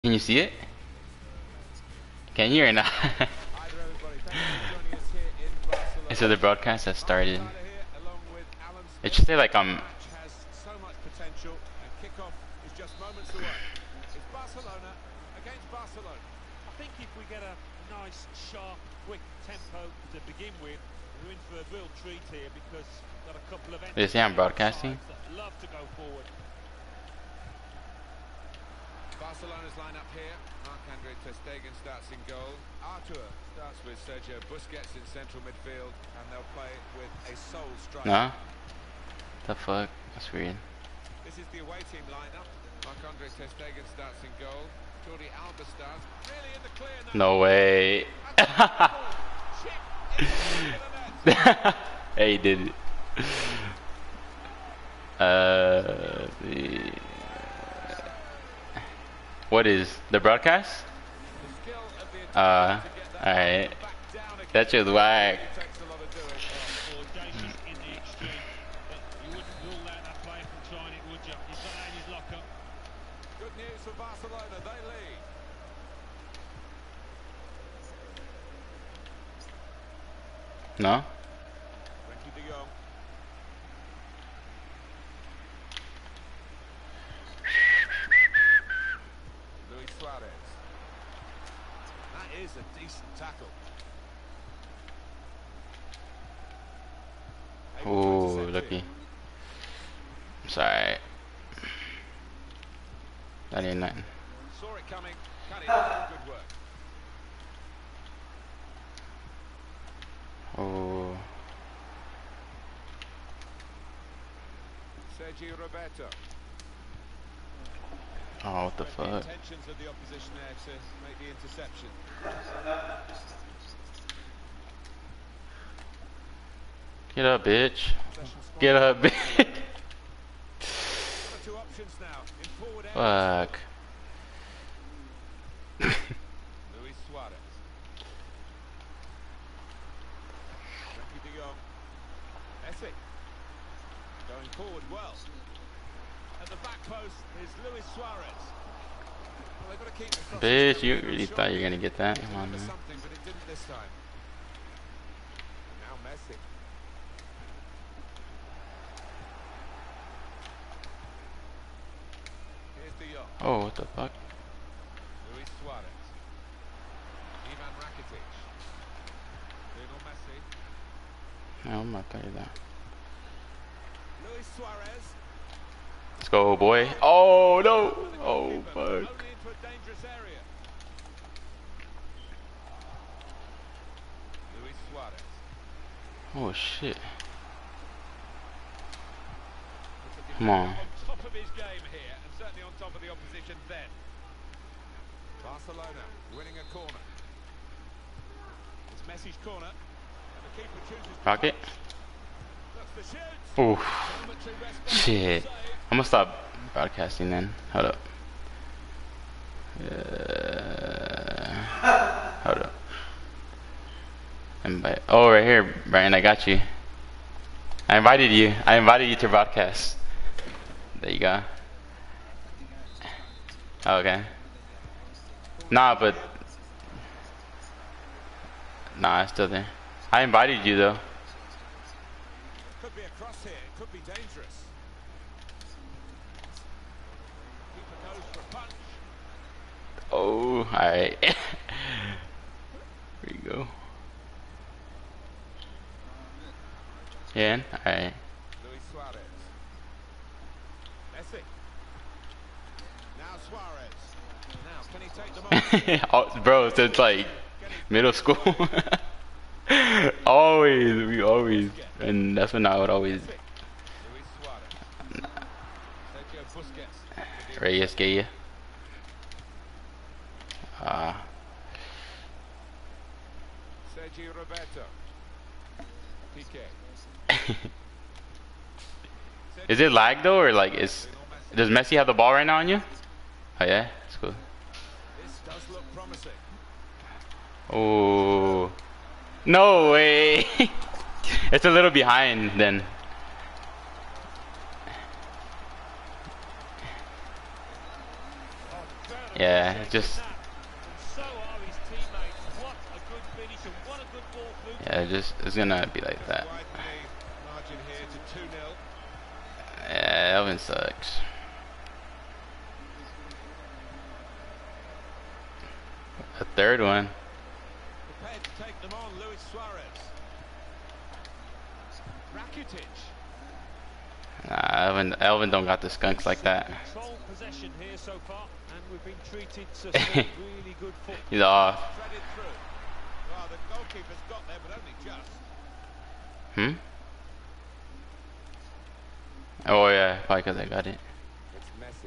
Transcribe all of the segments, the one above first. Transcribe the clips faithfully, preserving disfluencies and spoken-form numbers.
Can you see it? Can you or not? And so the broadcast has started. It should say like I'm. They say I'm broadcasting. Barcelona's lineup here. Marc-Andre ter Stegen starts in goal. Arthur starts with Sergio Busquets in central midfield, and they'll play with a sole striker. No? The fuck? That's weird. This is the away team lineup. Marc-Andre ter Stegen starts in goal. Jordi Alba starts. Really in the clear now. No way. Hey, he did it. Uh, the what is the broadcast? Uh, alright. That shit's whack. Good news for Barcelona, they lead. No? Frenkie de Jong. Luis Suarez. That is a decent tackle. Ooh, lucky. Sorry. That ain't nothing. Saw it coming, cut it off, good work. Oh. Sergio Roberto. Oh, what the fuck? The intentions of the opposition there to make the interception. Get up, bitch. Get up, bitch. Two options now in forward end. Fuck. Luis Suarez. Frenkie de Jong. Messi. Going forward well. At the back post is Luis Suarez. Well, they've got to keep the crosses Bitch, coming you through. really thought you were gonna get that? Come on, man. Something, but it didn't this time. Now Messi. Here's de Jong. Oh, what the fuck? Luis Suarez. Ivan Rakitic. Lionel Messi. No, I'm not telling you that. Luis Suarez. Let's go, boy. Oh, no. Oh, Only fuck. into a dangerous area. Luis Suarez. Oh, shit. Looks like Come on. On top of his game here, and certainly on top of the opposition then. Barcelona winning a corner. It's Messi's corner, and the keeper chooses to Rocket. That's the shoot. Oof. Momentary respite. Shit. Save. I'm gonna stop broadcasting then. Hold up. Uh, hold up. Invite. Oh, right here, Brian. I got you. I invited you. I invited you to broadcast. There you go. Oh, okay. Nah, but nah, it's still there. I invited you though. Could be a cross here. It could be dangerous. Keeper goes for a punch. Oh, all right. Here you go. Yeah, all right. Luis Suarez. Messi. Now Suarez. Now can he take them on? Oh, bro, since like middle school. Always, we always, and that's when I would always Luis Suarez. Sergio Busquets. Reyes get you. Ah, Sergio Roberto. Piqué. is it lag though, or like is does Messi have the ball right now on you? Oh yeah, that's cool. This does look promising. Oh, no way. It's a little behind then. Yeah, just And so are his teammates. What a good finish and what a good ball through. yeah, just it's gonna be like that. Widen the margin here to two nil. Yeah, Elvin sucks. A third one. Prepared to take them on, Luis Suarez. Rakitic. Nah, Elvin, Elvin don't got the skunks like that. Control possession here so far, and we've been treated to some really good football. He's off. Threaded through. Well, the goalkeeper's got there, but only just. Hmm? Oh yeah, probably because I got it. It's Messi.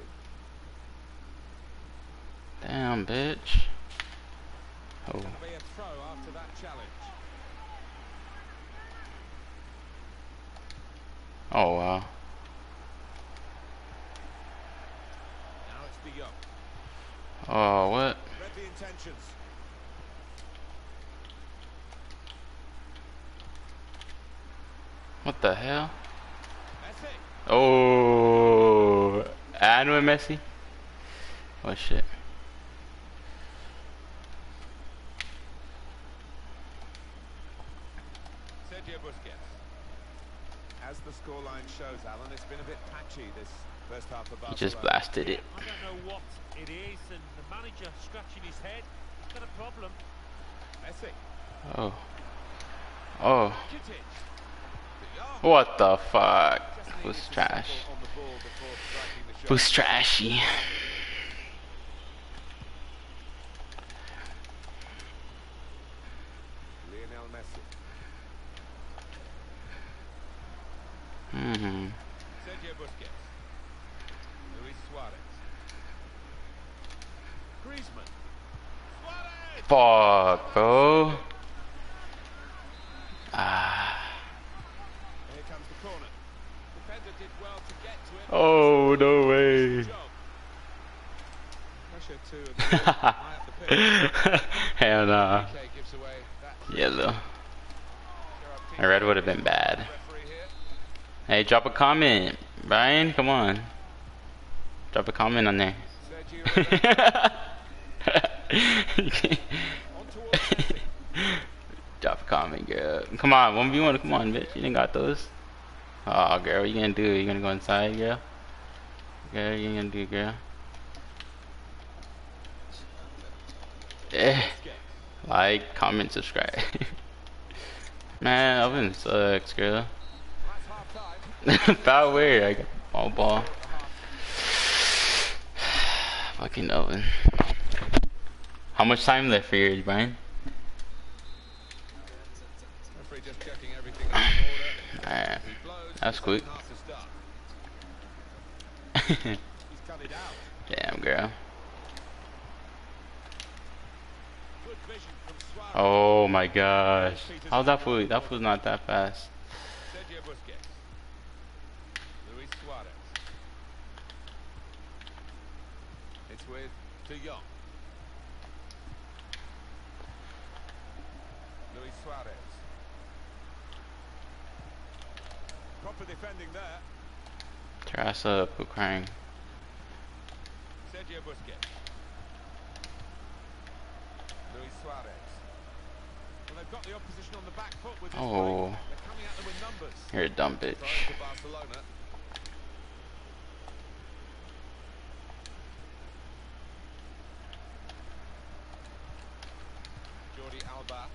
Damn, bitch. Oh. Going to be a throw after that challenge. Oh wow. Now it's De Jong. Oh what? Read the intentions. What the hell? Messi. Oh, and with Messi. Oh shit. Sergio Busquets. As the scoreline shows, Alan, it's been a bit patchy this first half of He just Barcelona. blasted it. I don't know what it is, and the manager scratching his head. He's got a problem. Messi. Oh. Oh. Rakitic. De Jong. What the fuck? Just Was needed to trash. settle on the ball before striking the shot. Was trashy. Lionel Messi. Mm-hmm. Sergio Busquets. Luis Suarez. Griezmann. Suarez! Fuck, bro. Ah. Here comes the corner. Defender did well to get to it. Oh, no way. Job. Pressure to the high up the pitch. Hell nah. P K gives away that. Yellow. Gerard A red would have been bad. referee here. Hey, drop a comment. Brian, come on. Drop a comment on there. Sergio Roberto. On towards Messi. Drop a comment, girl. Come on, one v one. Come on, bitch. You didn't got those. Oh, girl, what you gonna do? You gonna go inside, girl? Girl, you gonna do, girl? Eh. Like, comment, subscribe. Man, Elvin sucks, girl. That's half time. Foul where? I got all ball. Fucking Elvin. How much time left for yours, Brian? Referee just checking everything is in order. Alright. He blows. That's quick. Half to start. He's cut it out. Damn, girl. Good vision from Suarez. Oh my gosh. How's that food? That food's not that fast. Sergio Busquets. Luis Suarez. It's with De Jong. Luis Suarez. Proper defending there. Tear ass up, who crying? Sergio Busquets. Luis Suarez. Well, they've got the opposition on the back foot with this Oh. break. They're coming at them with numbers. You're a dumb Throw bitch. to Barcelona. Jordi Alba.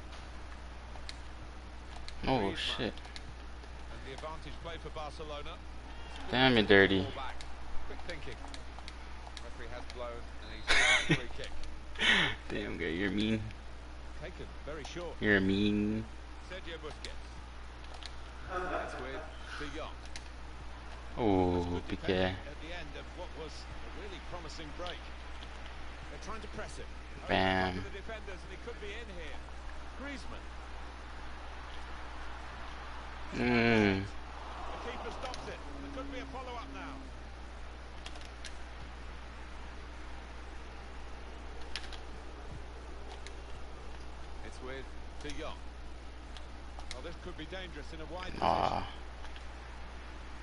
Oh Griezmann. shit. And the advantage play for Barcelona. Damn, you're dirty. Ball back. Quick thinking. Referee has blown and he's free kick. Damn, girl, you're mean. Taken very short. You're mean. Sergio Busquets. That's with De Jong. Oh, Good P defending K. at the end of what was a really promising break. They're trying to press it. Bam. Over the defenders, and he could be in here. Griezmann. Mmm. The keeper stops it. There could be a follow-up now. It's with De Jong. Well, this could be dangerous in a wide position. Aw.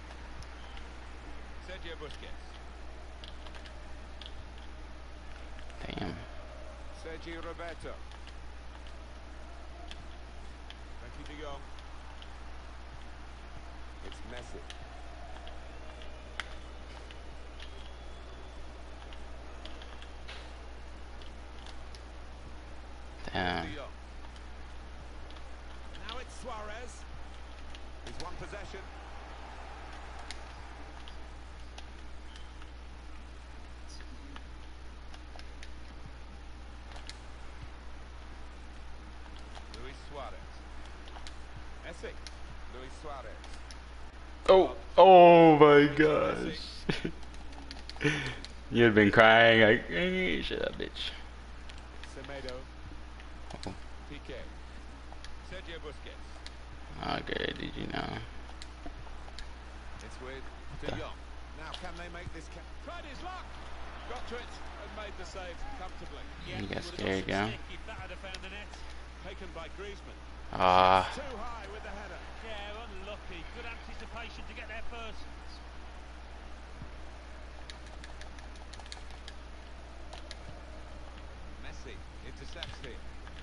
Sergio Busquets. Sergio Roberto. Frankie de Jong. It's Messi. Damn. De Jong. Now it's Suarez. He's one possession. Luis Suarez. Messi. Luis Suarez. Oh, oh my gosh. You'd been crying like, eh, shut up, bitch. Semedo. Oh. Piqué. Sergio Busquets. Okay, did you know? It's with De Jong. Now can they make this? Ca Tried his luck. Got to it and made the save comfortably. Yeah, You got he would've scared, some yeah? stick if that had have found the net. Taken by Griezmann. Ah. Too high with the header. Yeah, unlucky. Good anticipation to get there first. Messi intercepts here.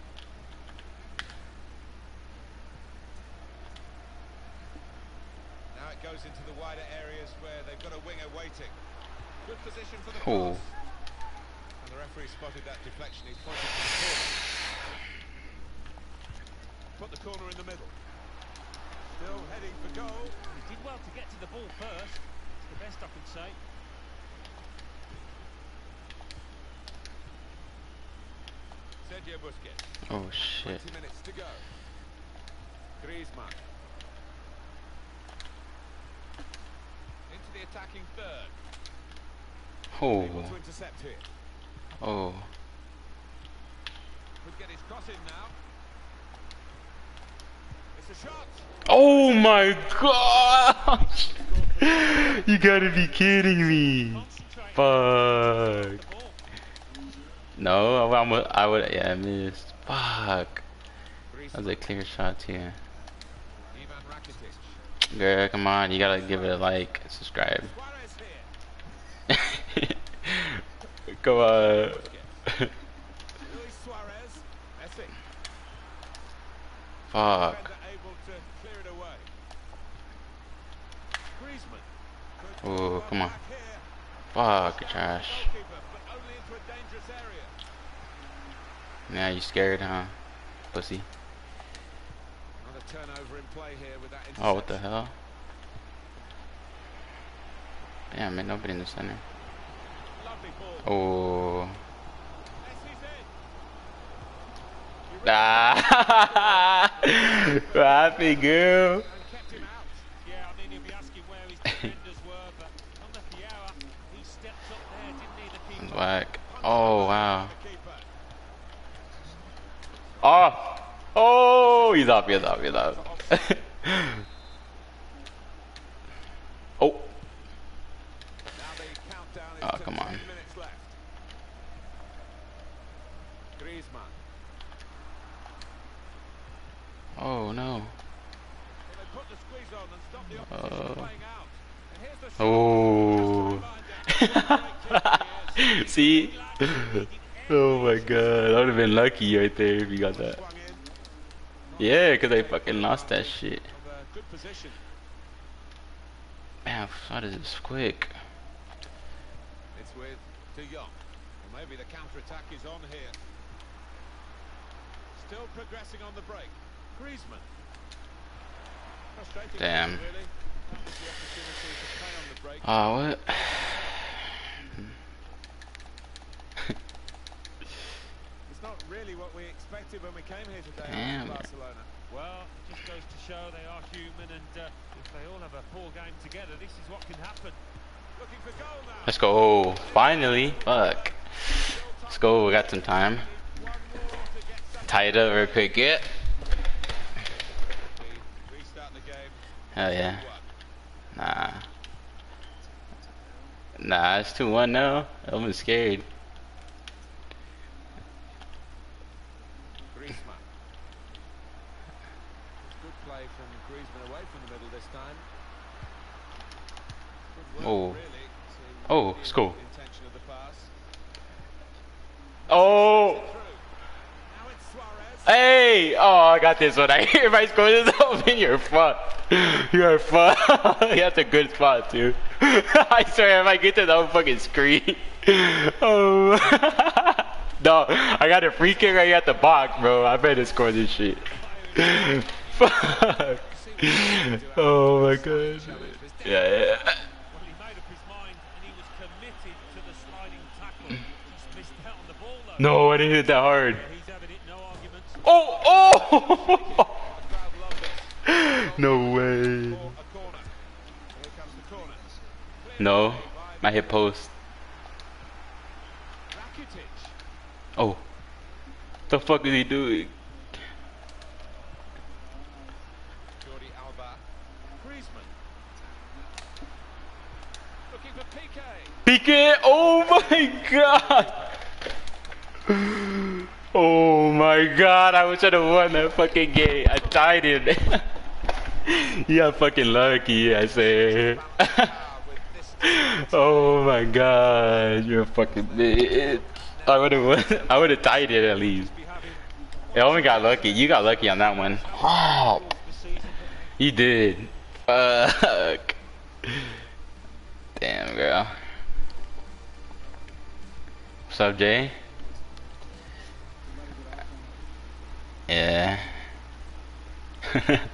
Now it goes into the wider areas where they've got a winger waiting. Good position for the Oh. cross. And the referee spotted that deflection. He's pointed to the corner. Put the corner in the middle. Still heading for goal. He did well to get to the ball first. It's the best I can say. Sergio Busquets. Oh shit. twenty minutes to go. Griezmann. Into the attacking third. Oh. Able to intercept here. Oh. Could get his cross in now. It's a shot. Oh my gosh! You gotta be kidding me. Concentrate. Fuck. The ball. No, I would, I would, yeah, I missed. Fuck. That was a Griezmann. clear shot too. Ivan Rakitic. Girl, come on, you gotta give it a like, subscribe. Suarez here. Come on. Busquets. Luis Suarez. Messi. Fuck. Defender able to clear it away. Griezmann. Could Oh, well come on. back here. Fuck, Goalkeeper, trash. but only into a dangerous area. Now you scared, huh? Pussy. Another turnover in play here with that interception. Oh, what the hell? Damn, man, nobody in the center. Lovely ball. Oh. Messi's in. Ah. What happened, girl? And kept him out. Yeah, I mean, he'll be asking where his defenders were, but on the Fiera, he stepped up there, didn't he, the keeper? Whack. Oh, wow. The keeper. Oh. Oh, he's up, he's up, he's up. Oh. Now the countdown is Oh, to come ten on. minutes left. Griezmann. Oh, no. Well, they put the squeeze on and stopped the opposition Uh. playing out. And here's the shot. Oh. Just a reminder, great kick See? Oh my god. I would have been lucky right there if you got he is. that. Swung in. Yeah, because they fucking lost that shit. Of a good position. Man, what is this quick? It's with De Jong. Well, maybe the counter-attack is on here. Still progressing on the break. Griezmann. Frustrating, Damn. really. That was the opportunity to play on the break. Oh, what? It's not really what we expected when we came here today Damn. in Barcelona. Well, it just goes to show they are human, and uh, if they all have a poor game together, this is what can happen. Looking for goal now. Let's go. Finally. Fuck. Let's go. We got some time. One more to get some. Tie it up real quick. Yeah. Restart the game. Hell yeah. One. Nah. Nah, it's two one now. I'm scared. Griezmann. Good play from Griezmann away from the middle this time. Good work, Oh. really, to Oh, reveal let's go. the intention of the pass. Oh. Through. Hey! Oh, I got this one. I hear my score this open. You're fucked. You're fucked. That's a good spot, too. I swear, if I get to the whole fucking screen. Oh. No, I got a free kick right at the box, bro. I better score this shit. Fuck. Oh my god. Yeah, yeah. Well, he made up his mind and he was committed to the sliding tackle. Just missed out on the ball though. No, I didn't hit that hard. He's having it, no arguments. Oh, oh! The crowd love this. No way. For a corner. Here comes the corner. No, my hit post. Rakitic. Oh, the fuck is he doing? Jordi Alba. Griezmann. Looking for Piqué. Piqué! Oh my god! Oh my god, I wish I'd have won that fucking game. I tied it. You got fucking lucky, I say. Oh my god, you're a fucking bitch. I would have won. I would have tied it at least. I only got lucky. You got lucky on that one. Oh, you did. Fuck. Damn, girl. What's up, Jay? Yeah.